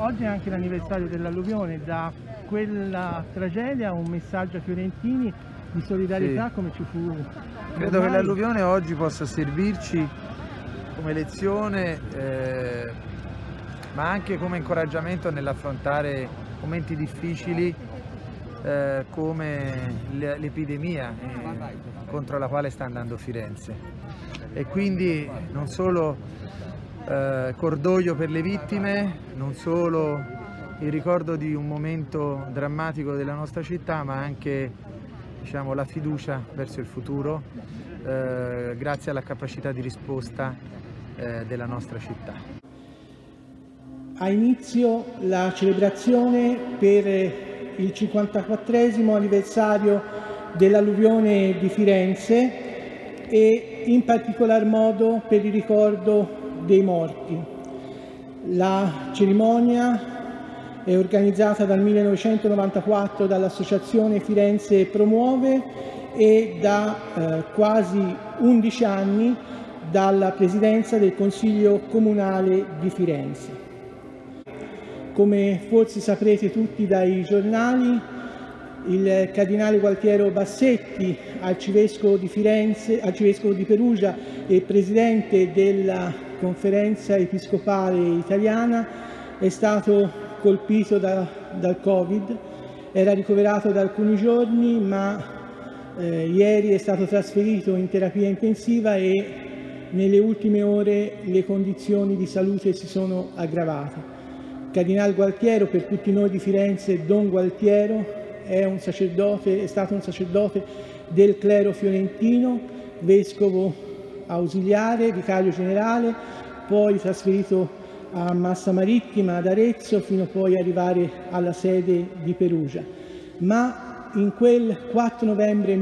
Oggi è anche l'anniversario dell'alluvione, da quella tragedia un messaggio ai fiorentini di solidarietà, Sì. come ci fu. Credo che l'alluvione oggi possa servirci come lezione, ma anche come incoraggiamento nell'affrontare momenti difficili come l'epidemia contro la quale sta andando Firenze. E quindi non solo cordoglio per le vittime, non solo il ricordo di un momento drammatico della nostra città, ma anche, diciamo, la fiducia verso il futuro, grazie alla capacità di risposta della nostra città. Ha inizio la celebrazione per il 54esimo anniversario dell'alluvione di Firenze e in particolar modo per il ricordo dei morti. La cerimonia è organizzata dal 1994 dall'Associazione Firenze Promuove e da quasi 11 anni dalla Presidenza del Consiglio Comunale di Firenze. Come forse saprete tutti dai giornali, il Cardinale Gualtiero Bassetti, arcivescovo di Firenze, arcivescovo di Perugia e Presidente della Conferenza Episcopale Italiana, è stato colpito dal Covid, era ricoverato da alcuni giorni, ma ieri è stato trasferito in terapia intensiva e nelle ultime ore le condizioni di salute si sono aggravate. Cardinal Gualtiero, per tutti noi di Firenze, Don Gualtiero, è stato un sacerdote del clero fiorentino, vescovo ausiliare, vicario generale, poi trasferito a Massa Marittima, ad Arezzo, fino poi ad arrivare alla sede di Perugia. Ma in quel 4 novembre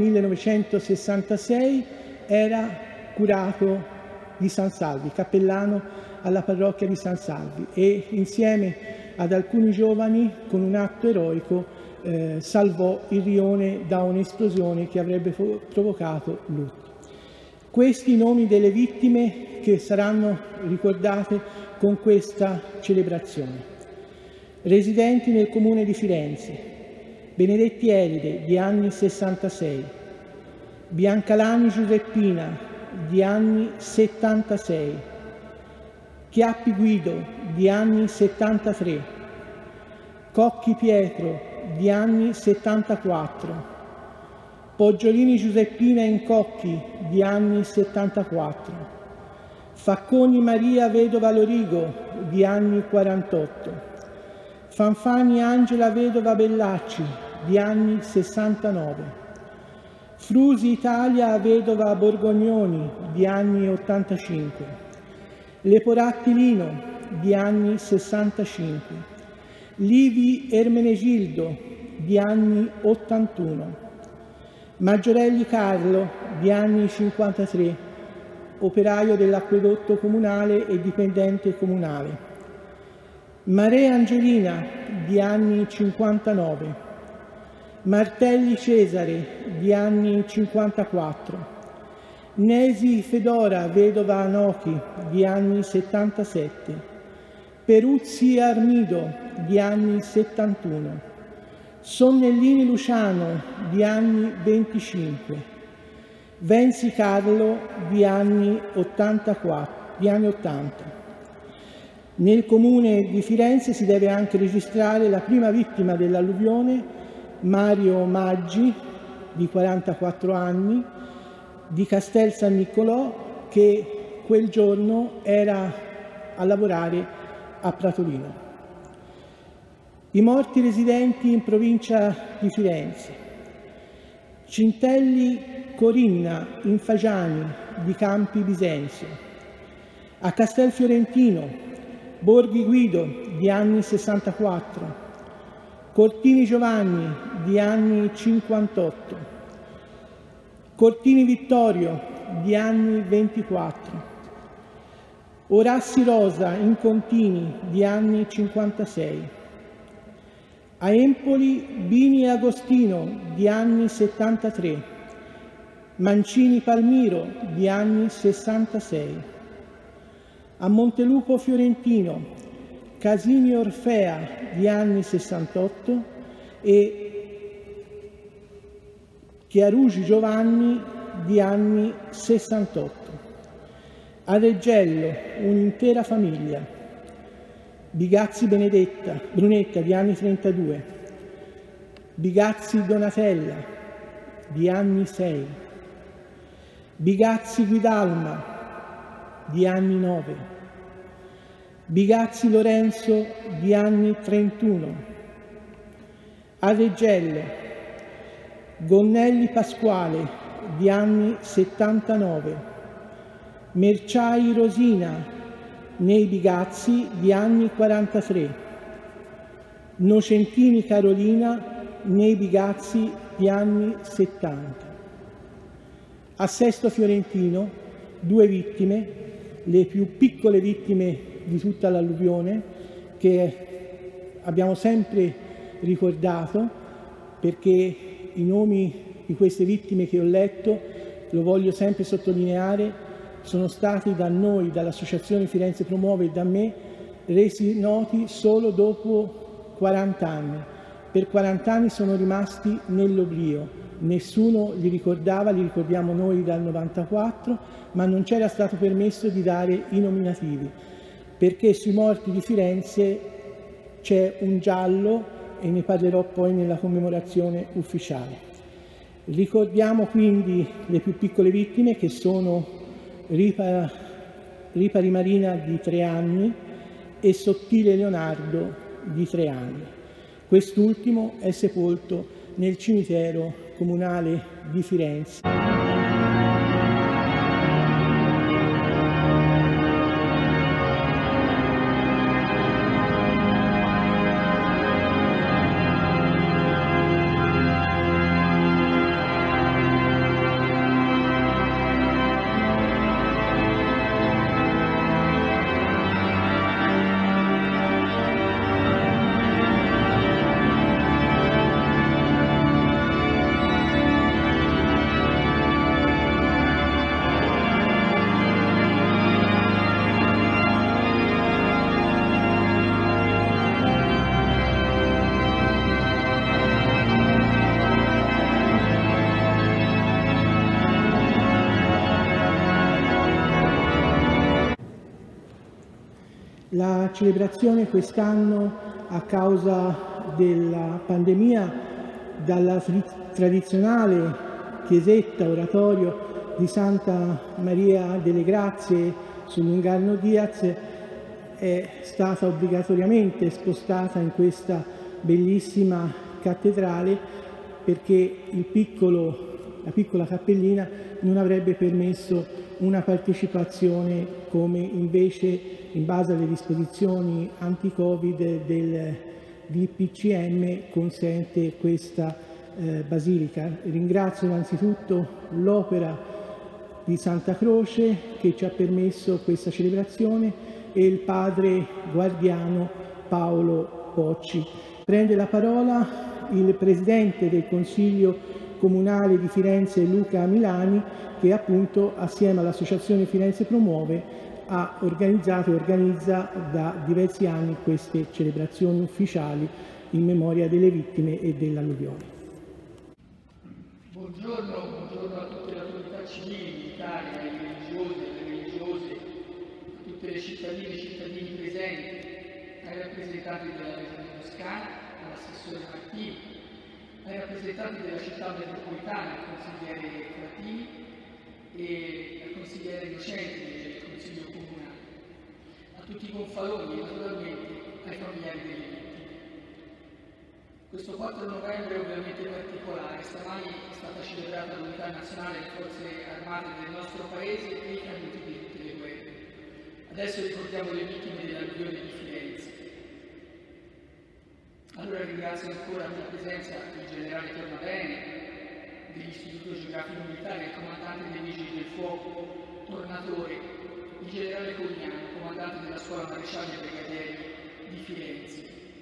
1966 era curato di San Salvi, cappellano alla parrocchia di San Salvi, e insieme ad alcuni giovani, con un atto eroico, salvò il rione da un'esplosione che avrebbe provocato lutti. Questi i nomi delle vittime che saranno ricordate con questa celebrazione. Residenti nel comune di Firenze: Benedetti Elide, di anni 66, Biancalani Giuseppina, di anni 76, Chiappi Guido, di anni 73, Cocchi Pietro, di anni 74, Poggiolini Giuseppina Incocchi, di anni 74, Facconi Maria Vedova Lorigo, di anni 48, Fanfani Angela Vedova Bellacci, di anni 69, Frusi Italia Vedova Borgognoni, di anni 85, Leporatti Lino, di anni 65, Livi Ermenegildo, di anni 81, Maggiorelli Carlo, di anni 53, operaio dell'acquedotto comunale e dipendente comunale, Marea Angelina, di anni 59, Martelli Cesare, di anni 54, Nesi Fedora Vedova Anochi, di anni 77, Peruzzi Armido, di anni 71, Sonnellini Luciano, di anni 25, Venzi Carlo, di anni 80. Nel comune di Firenze si deve anche registrare la prima vittima dell'alluvione, Mario Maggi, di 44 anni, di Castel San Niccolò, che quel giorno era a lavorare a Pratolino. I morti residenti in provincia di Firenze: Cintelli Corinna in Fagiani, di Campi Bisenzio, a Castelfiorentino Borghi Guido, di anni 64, Cortini Giovanni, di anni 58, Cortini Vittorio, di anni 24, Orassi Rosa in Contini, di anni 56, a Empoli Bini e Agostino, di anni 73, Mancini Palmiro, di anni 66, a Montelupo Fiorentino Casini Orfea di anni 68 e Chiarugi Giovanni di anni 68. A Reggello un'intera famiglia. Bigazzi Brunetta di anni 32. Bigazzi Donatella di anni 6. Bigazzi Guidalma di anni 9. Bigazzi Lorenzo di anni 31. A Reggello Gonnelli Pasquale di anni 79. Merciai Rosina nei Bigazzi di anni 43. Nocentini Carolina nei Bigazzi di anni 70. A Sesto Fiorentino 2 vittime, le più piccole vittime di tutta l'alluvione, che abbiamo sempre ricordato, perché i nomi di queste vittime che ho letto, lo voglio sempre sottolineare, sono stati da noi, dall'Associazione Firenze Promuove e da me, resi noti solo dopo 40 anni. Per 40 anni sono rimasti nell'oblio, nessuno li ricordava, li ricordiamo noi dal 94, ma non c'era stato permesso di dare i nominativi, perché sui morti di Firenze c'è un giallo e ne parlerò poi nella commemorazione ufficiale. Ricordiamo quindi le più piccole vittime, che sono Ripari Marina di 3 anni e Sottile Leonardo di 3 anni. Quest'ultimo è sepolto nel cimitero comunale di Firenze. La celebrazione quest'anno, a causa della pandemia, dalla tradizionale chiesetta oratorio di Santa Maria delle Grazie sul Lungarno Diaz, è stata obbligatoriamente spostata in questa bellissima cattedrale, perché la piccola cappellina non avrebbe permesso una partecipazione come invece, in base alle disposizioni anti-Covid del DPCM, consente questa basilica. Ringrazio innanzitutto l'Opera di Santa Croce che ci ha permesso questa celebrazione e il padre guardiano Paolo Pocci. Prende la parola il presidente del Consiglio Comunale di Firenze Luca Milani, che appunto assieme all'Associazione Firenze Promuove ha organizzato e organizza da diversi anni queste celebrazioni ufficiali in memoria delle vittime e dell'alluvione. Buongiorno a tutte le autorità civili, militari, ai religiosi, alle religiose, a tutte le cittadine e cittadini presenti, ai rappresentanti della Regione Toscana, all'assessore Martini, ai rappresentanti della città metropolitana, al consigliere Fratini e al consigliere Innocenti del Consiglio Comunale, a tutti i gonfaloni e naturalmente ai familiari delle vittime. Questo 4 novembre è ovviamente particolare. Stamani è stata celebrata l'unità nazionale delle forze armate del nostro paese e i caduti di tutte le guerre. Adesso ricordiamo le vittime dell'alluvione di Firenze. Allora ringrazio ancora per la presenza del generale Tornabene, dell'Istituto Geografico Militare, il comandante dei Vigili del Fuoco, Tornatore, il generale Cogliano, comandante della Scuola Marescialli Brigadieri di Firenze,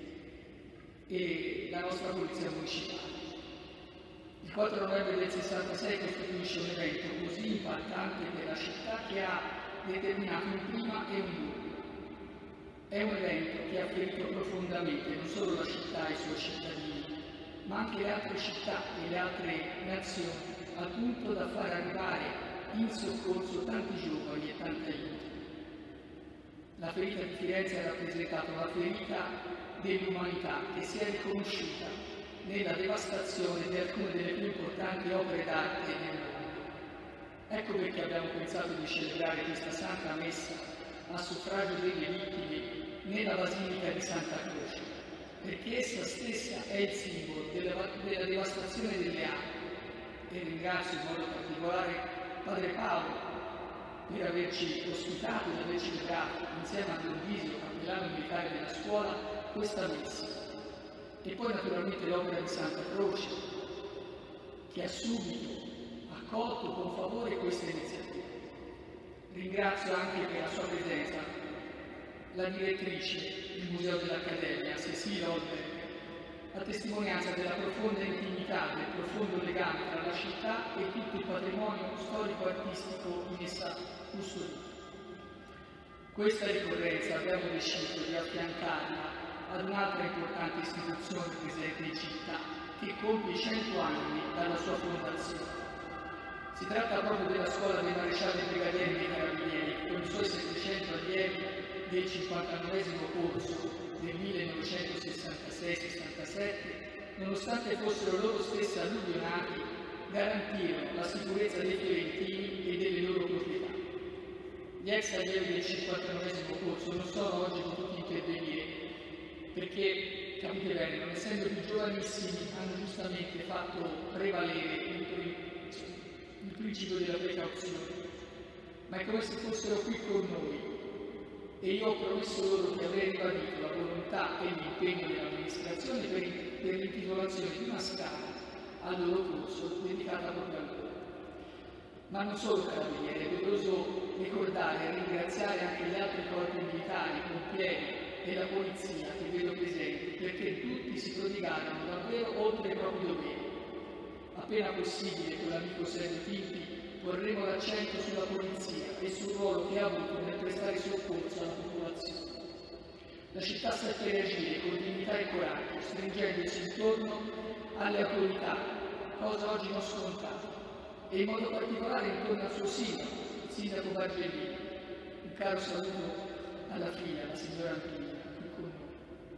e la nostra Polizia Municipale. Il 4 novembre del 66 costituisce un evento così impattante per la città che ha determinato un prima e un dopo. È un evento che ha ferito profondamente non solo la città e i suoi cittadini, ma anche le altre città e le altre nazioni, al punto da far arrivare in soccorso tanti giovani e tanti aiuti. La ferita di Firenze ha rappresentato la ferita dell'umanità che si è riconosciuta nella devastazione di alcune delle più importanti opere d'arte nel mondo. Ecco perché abbiamo pensato di celebrare questa Santa Messa a suffragio delle vittime nella Basilica di Santa Croce, perché essa stessa è il simbolo della devastazione delle armi. E ringrazio in modo particolare Padre Paolo per averci ospitato e aver celebrato insieme a Don Visio, cappellano militare della scuola, questa messa. E poi naturalmente l'opera di Santa Croce, che ha subito accolto con favore questa iniziativa. Ringrazio anche per la sua presenza la direttrice del Museo dell'Accademia, Cecilia Olberg, a testimonianza della profonda intimità, del profondo legame tra la città e tutto il patrimonio storico-artistico in essa custodito. Questa ricorrenza abbiamo deciso di affiancarla ad un'altra importante istituzione presente in città, che compie 100 anni dalla sua fondazione. Si tratta proprio della scuola dei marescialli brigadieri dei carabinieri, con i suoi 700 allievi del 59esimo corso del 1966-67, nonostante fossero loro stessi alluvionati, garantirono la sicurezza dei fiorentini e delle loro proprietà. Gli ex allievi del 59esimo corso non sono oggi potuti intervenire perché, capite bene, non essendo più giovanissimi, hanno giustamente fatto prevalere il principio della precauzione, ma è come se fossero qui con noi. E io ho promesso loro che avrei ribadito la volontà e l'impegno dell'amministrazione per l'intitolazione di una scala al loro corso dedicata proprio a loro. Ma non solo carabinieri, è doveroso ricordare e ringraziare anche gli altri corpi militari, pompieri e la polizia che vedo presenti, perché tutti si prodigarono davvero oltre i propri doveri. Appena possibile, con l'amico Sergio Tinti, porremo l'accento sulla polizia e sul ruolo che ha avuto nel prestare soccorso alla popolazione. La città seppe reagire con dignità e coraggio, stringendosi intorno alle autorità, cosa oggi non scontata, e in modo particolare intorno al suo sindaco, il sindaco Bargellini. Un caro saluto alla figlia, la signora Antonia, qui con noi.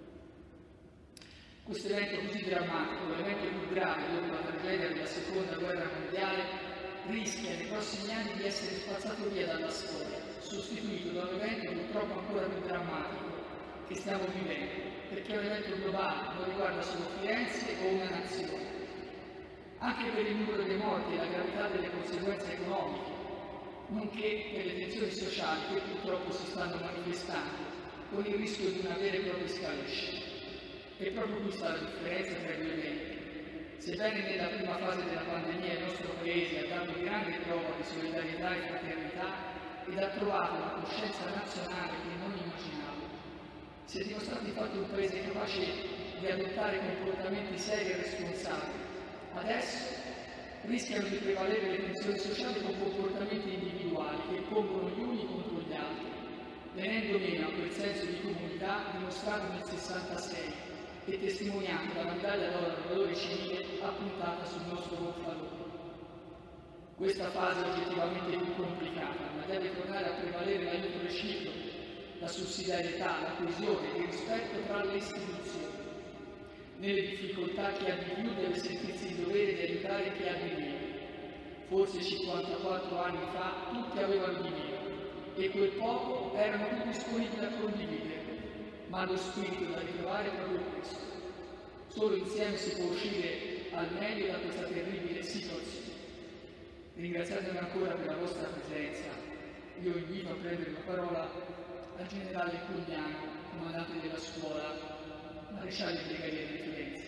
Questo evento così drammatico, l'evento più grave dopo la tragedia della Seconda Guerra Mondiale, rischia nei prossimi anni di essere spazzato via dalla storia, sostituito da un evento purtroppo ancora più drammatico che stiamo vivendo, perché è un evento globale, non riguarda solo Firenze o una nazione. Anche per il numero dei morti e la gravità delle conseguenze economiche, nonché per le tensioni sociali che purtroppo si stanno manifestando, con il rischio di una vera e propria escalation. E proprio qui sta la differenza tra i due eventi. Sebbene nella prima fase della pandemia il nostro Paese ha dato grande prova di solidarietà e fraternità ed ha trovato una coscienza nazionale che non immaginavo, si è dimostrato infatti un Paese capace di adottare comportamenti seri e responsabili. Adesso rischiano di prevalere le tensioni sociali con comportamenti individuali che pongono gli uni contro gli altri, venendo meno a quel senso di comunità dimostrato nel 66 e testimoniato dalla medaglia d'oro del valore civile appuntata sul nostro gonfalone. Questa fase è oggettivamente più complicata, ma deve tornare a prevalere l'aiuto reciproco, la sussidiarietà, la coesione, il rispetto tra le istituzioni. Nelle difficoltà chi ha di più deve sentirsi in dovere di aiutare chi ha di meno. Forse 54 anni fa tutti avevano di meno e quel poco erano più disponibili a condividere. Ma lo spirito da ritrovare è proprio questo. Solo insieme si può uscire al meglio da questa terribile situazione. Ringraziandovi ancora per la vostra presenza, io invito a prendere la parola al generale Cugliano, comandante della scuola, maresciallo brigadiere di Firenze.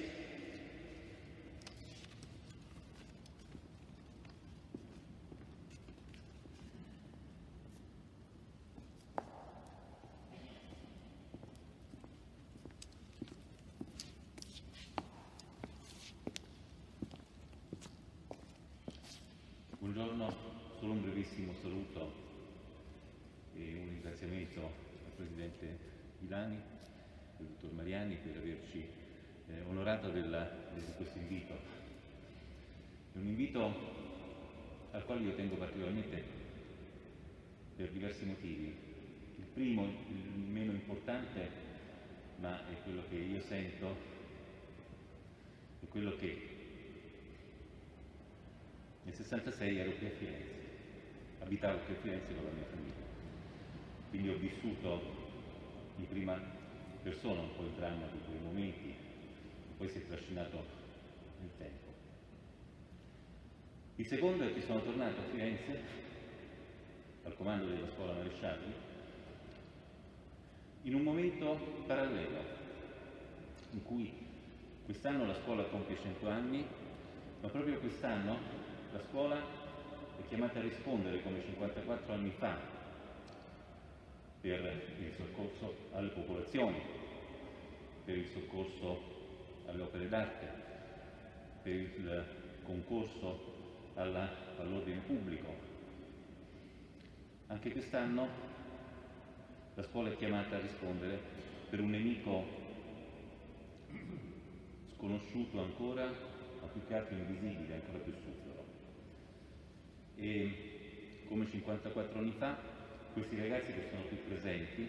Buongiorno, solo un brevissimo saluto e un ringraziamento al Presidente Milani, del dottor Mariani, per averci onorato di questo invito. È un invito al quale io tengo particolarmente per diversi motivi. Il primo, il meno importante, ma è quello che io sento, è quello che nel 66 ero qui a Firenze, abitavo qui a Firenze con la mia famiglia, quindi ho vissuto in prima persona un po' il dramma di quei momenti, che poi si è trascinato nel tempo. Il secondo è che sono tornato a Firenze, al comando della scuola Marescialli, in un momento parallelo, in cui quest'anno la scuola compie 100 anni, ma proprio quest'anno la scuola è chiamata a rispondere, come 54 anni fa, per il soccorso alle popolazioni, per il soccorso alle opere d'arte, per il concorso all'ordine pubblico. Anche quest'anno la scuola è chiamata a rispondere per un nemico sconosciuto ancora, ma più che altro invisibile, ancora più subdolo. E come 54 anni fa, questi ragazzi che sono qui presenti,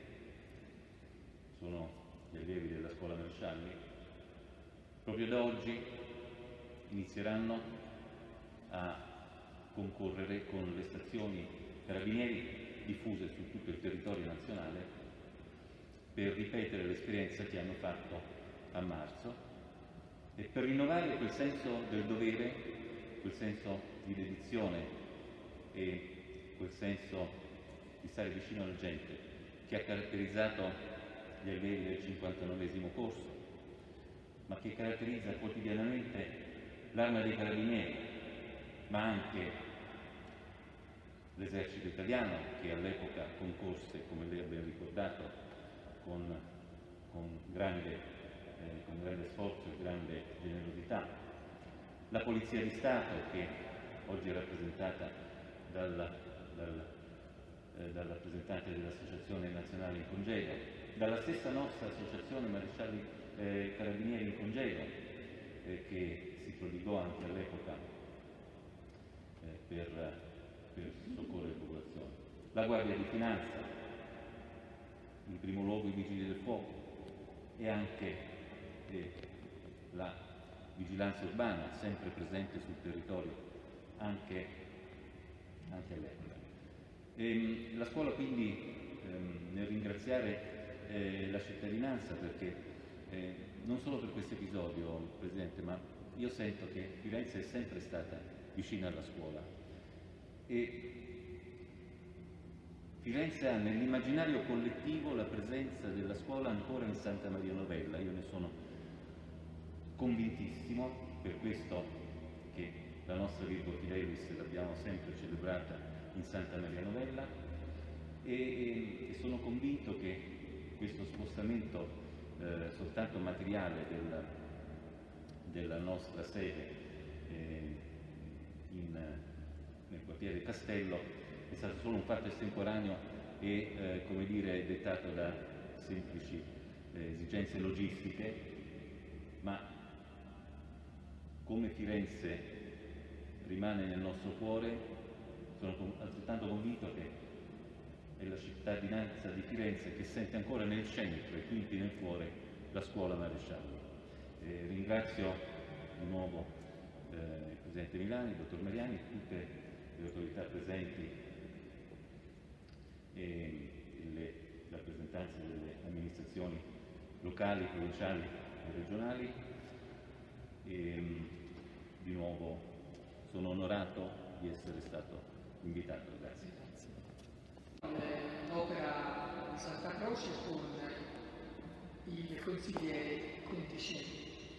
sono gli allievi della scuola Marescialli, proprio da oggi inizieranno a concorrere con le stazioni carabinieri diffuse su tutto il territorio nazionale per ripetere l'esperienza che hanno fatto a marzo e per rinnovare quel senso del dovere, quel senso di dedizione e quel senso di stare vicino alla gente che ha caratterizzato gli allievi del 59esimo corso, ma che caratterizza quotidianamente l'Arma dei Carabinieri, ma anche l'esercito italiano, che all'epoca concorse, come lei ha ben ricordato, con grande sforzo e grande generosità, la Polizia di Stato, che oggi è rappresentata dal rappresentante dell'Associazione Nazionale in Congedo, dalla stessa nostra Associazione Marescialli Carabinieri in Congedo, che si prodigò anche all'epoca per soccorrere le popolazioni, la Guardia di Finanza, in primo luogo i Vigili del Fuoco e anche la Vigilanza Urbana, sempre presente sul territorio anche all'epoca. La scuola quindi, nel ringraziare la cittadinanza, perché non solo per questo episodio, Presidente, ma io sento che Firenze è sempre stata vicina alla scuola e Firenze ha nell'immaginario collettivo la presenza della scuola ancora in Santa Maria Novella. Io ne sono convintissimo, per questo che la nostra Virgo Fidelis l'abbiamo sempre celebrata in Santa Maria Novella e sono convinto che questo spostamento soltanto materiale della nostra sede nel quartiere Castello è stato solo un fatto estemporaneo e come dire, dettato da semplici esigenze logistiche, ma come Firenze rimane nel nostro cuore, sono altrettanto convinto che è la cittadinanza di Firenze che sente ancora nel centro e quindi nel cuore la scuola Marescialli. Ringrazio di nuovo il Presidente Milani, il Dottor Mariani, tutte le autorità presenti e le rappresentanze delle amministrazioni locali, provinciali e regionali. Di nuovo sono onorato di essere stato invitato. Grazie. L'opera di Santa Croce con il consigliere Conticelli.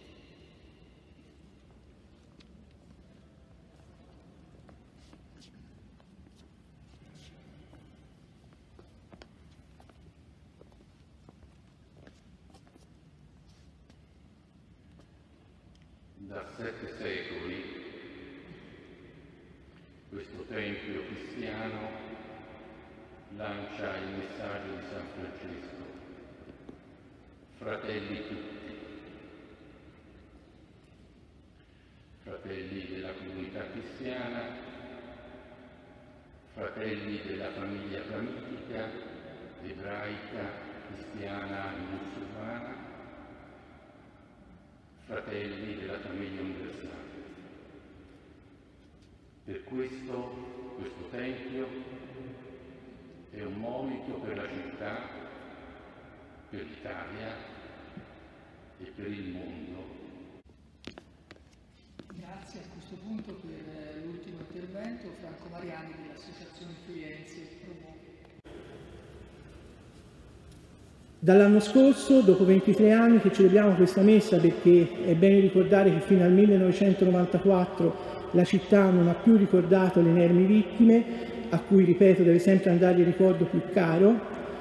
Da 7 secoli questo tempio cristiano lancia il messaggio di San Francesco fratelli tutti, fratelli della comunità cristiana, fratelli della famiglia bramitica, ebraica, cristiana e musulmana, fratelli della famiglia universale. Per questo Tempio è un monito per la città, per l'Italia e per il mondo. Grazie. A questo punto per l'ultimo intervento Franco Mariani dell'Associazione Firenze Promuove. Dall'anno scorso, dopo 23 anni che celebriamo questa messa, perché è bene ricordare che fino al 1994 la città non ha più ricordato le inermi vittime, a cui, ripeto, deve sempre andare il ricordo più caro.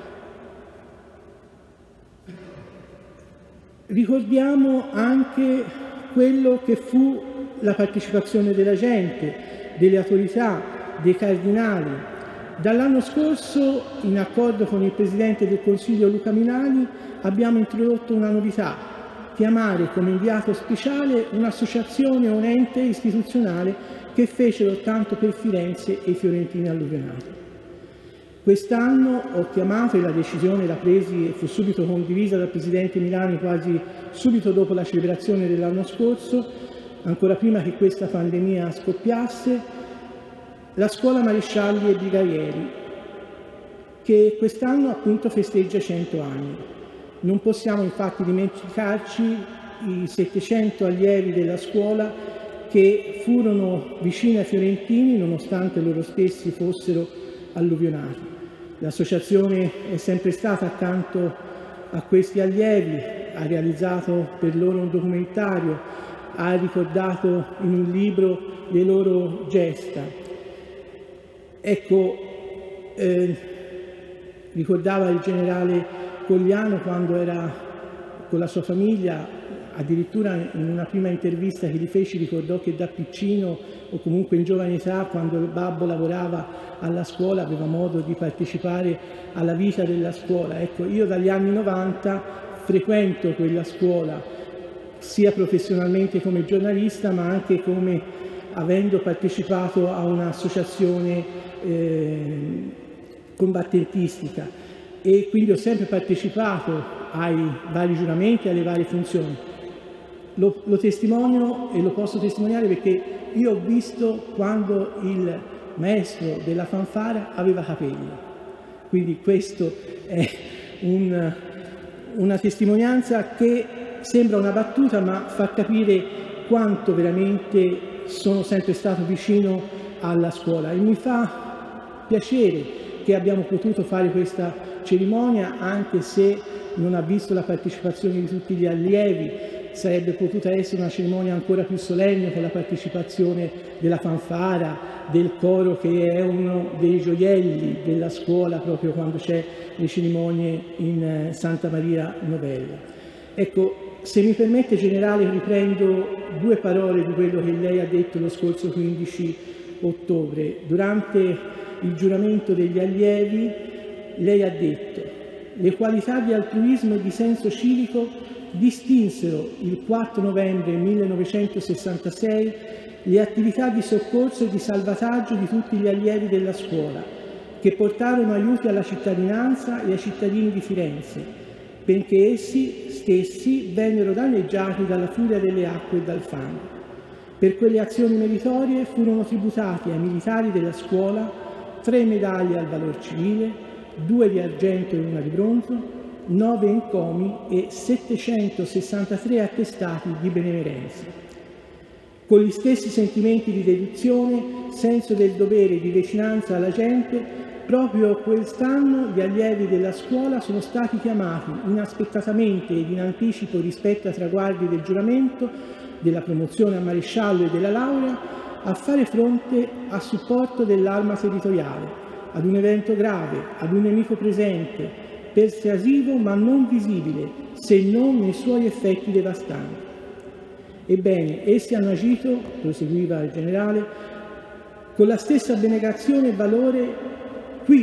Ricordiamo anche quello che fu la partecipazione della gente, delle autorità, dei cardinali. Dall'anno scorso, in accordo con il Presidente del Consiglio Luca Minali, abbiamo introdotto una novità: chiamare come inviato speciale un'associazione o un ente istituzionale che fecero tanto per Firenze e i fiorentini alluvionati. Quest'anno ho chiamato, e la decisione la presi e fu subito condivisa dal Presidente Milani quasi subito dopo la celebrazione dell'anno scorso, ancora prima che questa pandemia scoppiasse, la Scuola Marescialli e Brigaieri, che quest'anno appunto festeggia 100 anni. Non possiamo infatti dimenticarci i 700 allievi della scuola che furono vicini ai fiorentini nonostante loro stessi fossero alluvionati. L'associazione è sempre stata accanto a questi allievi, ha realizzato per loro un documentario, ha ricordato in un libro le loro gesta. Ecco, ricordava il generale Cogliano quando era con la sua famiglia, addirittura in una prima intervista che gli feci ricordò che da piccino o comunque in giovane età, quando il babbo lavorava alla scuola, aveva modo di partecipare alla vita della scuola. Ecco, io dagli anni 90 frequento quella scuola, sia professionalmente come giornalista, ma anche come avendo partecipato a un'associazione combattentistica, e quindi ho sempre partecipato ai vari giuramenti e alle varie funzioni. Lo testimonio e lo posso testimoniare perché io ho visto quando il maestro della fanfara aveva capelli, quindi questo è una testimonianza che sembra una battuta ma fa capire quanto veramente sono sempre stato vicino alla scuola, e mi fa piacere che abbiamo potuto fare questa cerimonia, anche se non ha visto la partecipazione di tutti gli allievi. Sarebbe potuta essere una cerimonia ancora più solenne con la partecipazione della fanfara, del coro, che è uno dei gioielli della scuola proprio quando c'è le cerimonie in Santa Maria Novella. Ecco, se mi permette, generale, riprendo due parole di quello che lei ha detto lo scorso 15 ottobre. Durante il giuramento degli allievi lei ha detto: le qualità di altruismo e di senso civico distinsero il 4 novembre 1966 le attività di soccorso e di salvataggio di tutti gli allievi della scuola, che portarono aiuti alla cittadinanza e ai cittadini di Firenze, benché essi stessi vennero danneggiati dalla furia delle acque e dal fango. Per quelle azioni meritorie furono tributati ai militari della scuola 3 medaglie al valor civile, 2 di argento e 1 di bronzo, 9 encomi e 763 attestati di benemerenza. Con gli stessi sentimenti di dedizione, senso del dovere e di vicinanza alla gente, proprio quest'anno gli allievi della scuola sono stati chiamati inaspettatamente ed in anticipo rispetto ai traguardi del giuramento, della promozione a maresciallo e della laurea, a fare fronte a supporto dell'arma territoriale, ad un evento grave, ad un nemico presente, persuasivo ma non visibile, se non nei suoi effetti devastanti. Ebbene, essi hanno agito, proseguiva il generale, con la stessa abnegazione e valore qui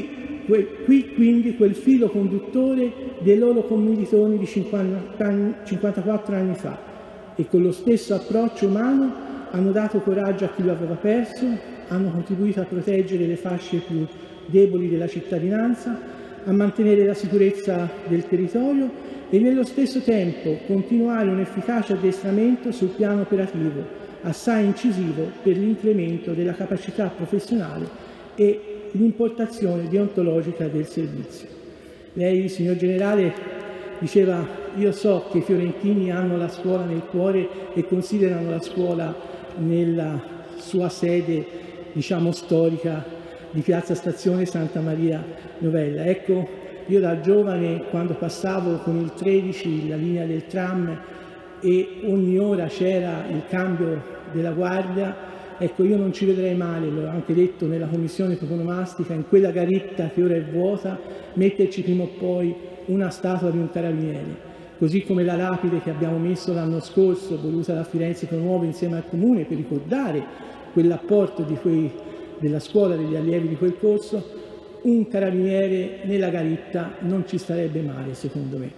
qui quindi quel filo conduttore dei loro commilitoni di 54 anni fa, e con lo stesso approccio umano hanno dato coraggio a chi lo aveva perso, hanno contribuito a proteggere le fasce più deboli della cittadinanza, a mantenere la sicurezza del territorio e nello stesso tempo continuare un efficace addestramento sul piano operativo, assai incisivo per l'incremento della capacità professionale e l'importazione deontologica del servizio. Lei, signor Generale, diceva: io so che i fiorentini hanno la scuola nel cuore e considerano la scuola nella sua sede, diciamo, storica di Piazza Stazione Santa Maria Novella. Ecco, io da giovane, quando passavo con il 13 la linea del tram e ogni ora c'era il cambio della guardia, ecco, io non ci vedrei male, l'ho anche detto nella commissione toponomastica, in quella garetta che ora è vuota, metterci prima o poi una statua di un carabiniere, così come la lapide che abbiamo messo l'anno scorso, voluta da Firenze Promuove insieme al Comune per ricordare quell'apporto della scuola, degli allievi di quel corso. Un carabiniere nella garetta non ci starebbe male, secondo me.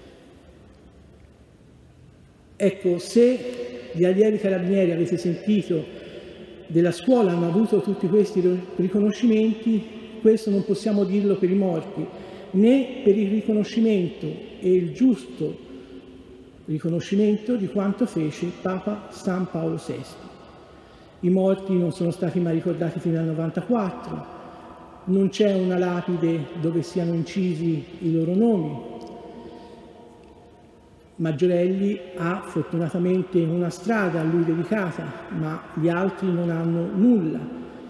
Ecco, se gli allievi carabinieri, avete sentito, della scuola hanno avuto tutti questi riconoscimenti, questo non possiamo dirlo per i morti, né per il riconoscimento e il giusto riconoscimento di quanto fece Papa San Paolo VI. I morti non sono stati mai ricordati fino al 94, non c'è una lapide dove siano incisi i loro nomi. Maggiorelli ha fortunatamente una strada a lui dedicata, ma gli altri non hanno nulla.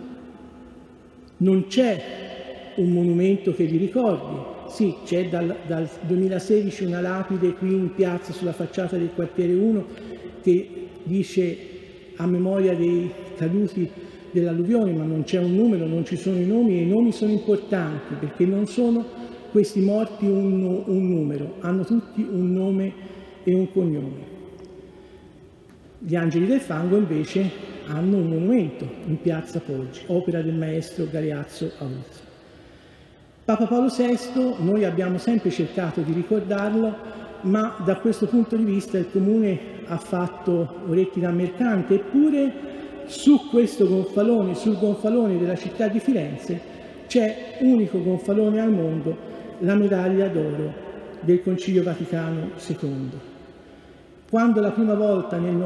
Non c'è un monumento che li ricordi. Sì, c'è dal 2016 una lapide qui in piazza sulla facciata del quartiere 1 che dice a memoria dei caduti dell'alluvione, ma non c'è un numero, non ci sono i nomi, e i nomi sono importanti perché non sono questi morti un numero, hanno tutti un nome e un cognome. Gli Angeli del Fango invece hanno un monumento in piazza Poggi, opera del maestro Galeazzo Auzio. Papa Paolo VI, noi abbiamo sempre cercato di ricordarlo, ma da questo punto di vista il Comune ha fatto orecchi da mercante, eppure su questo gonfalone, sul gonfalone della città di Firenze, c'è unico gonfalone al mondo, la medaglia d'oro del Concilio Vaticano II. Quando la prima volta nel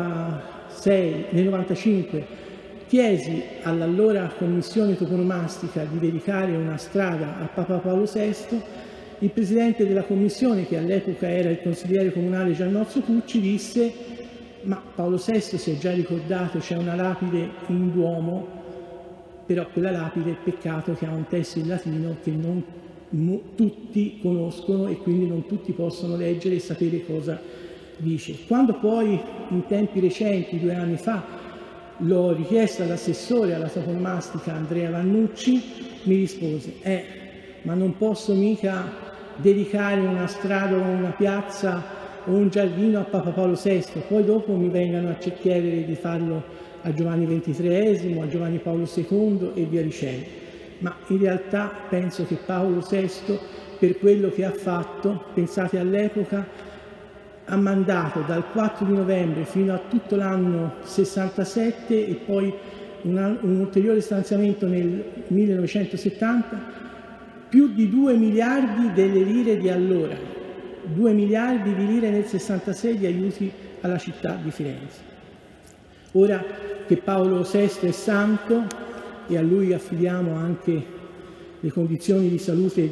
95 chiesi all'allora commissione toponomastica di dedicare una strada a Papa Paolo VI, il presidente della commissione, che all'epoca era il consigliere comunale Giannozzo Pucci, disse: ma Paolo VI si è già ricordato, c'è una lapide in Duomo, però quella lapide, peccato che ha un testo in latino che non tutti conoscono e quindi non tutti possono leggere e sapere cosa dice. Quando poi in tempi recenti, 2 anni fa, l'ho richiesta all'assessore alla toponomastica Andrea Vannucci, mi rispose: ma non posso mica dedicare una strada o una piazza o un giardino a Papa Paolo VI, poi dopo mi vengano a chiedere di farlo a Giovanni XXIII, a Giovanni Paolo II e via dicendo. Ma in realtà penso che Paolo VI, per quello che ha fatto, pensate all'epoca, ha mandato dal 4 di novembre fino a tutto l'anno 67 e poi un ulteriore stanziamento nel 1970, più di 2 miliardi delle lire di allora, 2 miliardi di lire nel 66 di aiuti alla città di Firenze. Ora che Paolo VI è santo e a lui affidiamo anche le condizioni di salute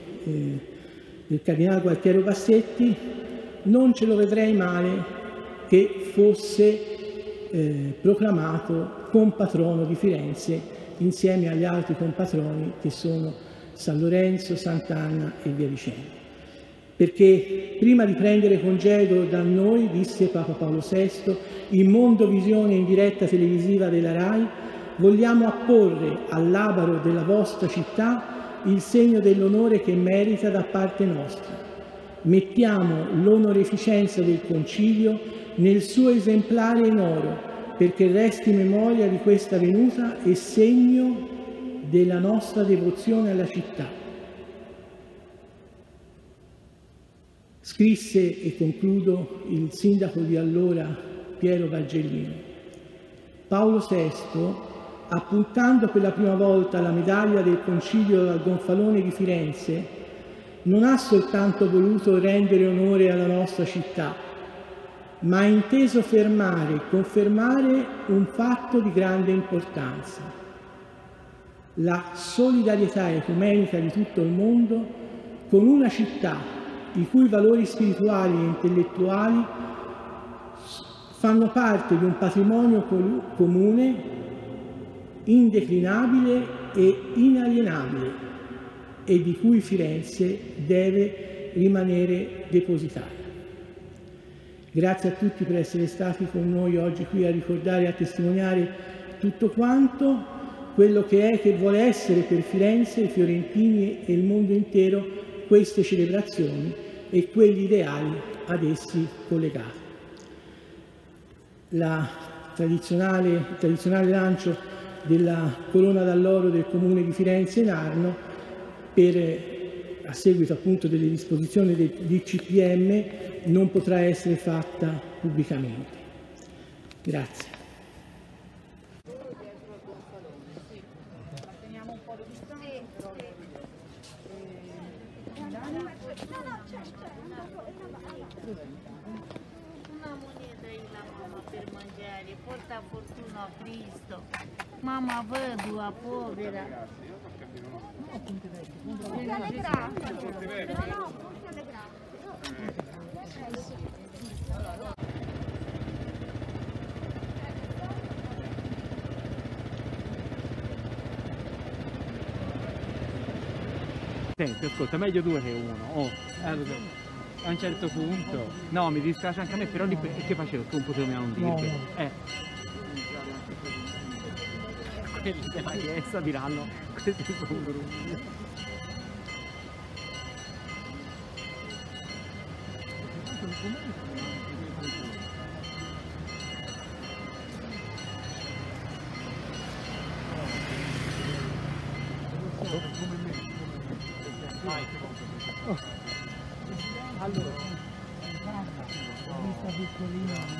del cardinale Gualtiero Bassetti, non ce lo vedrei male che fosse proclamato compatrono di Firenze insieme agli altri compatroni che sono San Lorenzo, Sant'Anna e via dicendo. Perché prima di prendere congedo da noi, disse Papa Paolo VI, in mondovisione in diretta televisiva della RAI, vogliamo apporre al labaro della vostra città il segno dell'onore che merita da parte nostra. Mettiamo l'onoreficenza del Concilio nel suo esemplare in oro, perché resti memoria di questa venuta e segno della nostra devozione alla città. Scrisse, e concludo, il sindaco di allora Piero Valgellino: Paolo VI, appuntando per la prima volta la medaglia del Concilio al Gonfalone di Firenze, non ha soltanto voluto rendere onore alla nostra città, ma ha inteso fermare e confermare un fatto di grande importanza: la solidarietà ecumenica di tutto il mondo con una città i cui valori spirituali e intellettuali fanno parte di un patrimonio comune, indeclinabile e inalienabile, e di cui Firenze deve rimanere depositaria. Grazie a tutti per essere stati con noi oggi qui a ricordare e a testimoniare tutto quanto, quello che è, che vuole essere per Firenze, i fiorentini e il mondo intero queste celebrazioni e quegli ideali ad essi collegati. Il tradizionale lancio della corona d'alloro del Comune di Firenze in Arno, a seguito appunto delle disposizioni del DCPM, non potrà essere fatta pubblicamente. Grazie. Una moneta aí la mamma per mangiare, porta fortuna a Cristo. Mamma vedova, povera. Porti alle grazie. No, porti alle grazie. Senti, ascolta, meglio due che uno. Oh, a un certo punto. No, mi dispiace anche a me, però che facevo? Tu non potevo non dirlo. Quelli della Chiesa diranno, questi sono brutti. Allora, questa piccolina.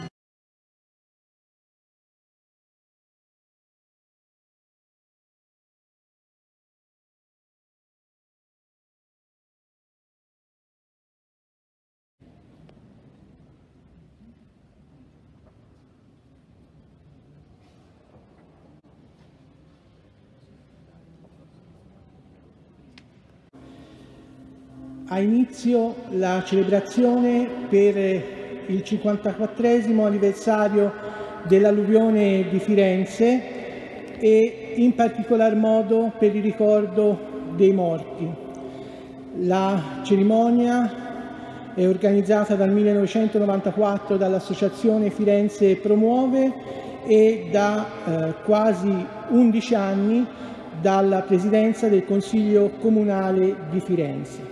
Ha inizio la celebrazione per il 54esimo anniversario dell'alluvione di Firenze e in particolar modo per il ricordo dei morti. La cerimonia è organizzata dal 1994 dall'Associazione Firenze Promuove e da quasi 11 anni dalla Presidenza del Consiglio Comunale di Firenze.